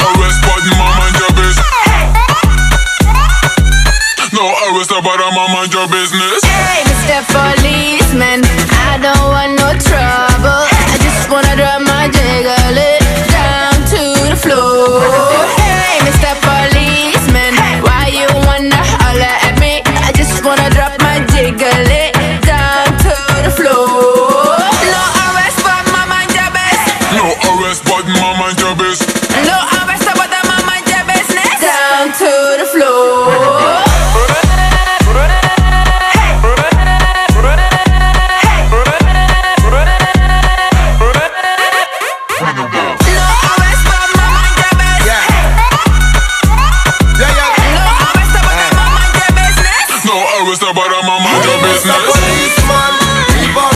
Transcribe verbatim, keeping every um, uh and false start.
arrest, but my mind your business. No arrest, but my mind your business. Hey, Mister Policeman, I don't want no trouble. I just wanna drop my jiggle it down to the floor. Hey, Mister Policeman, why you wanna holler at me? I just wanna drop my jiggle it down to the floor. No arrest, but my mind your business. No arrest, but my mind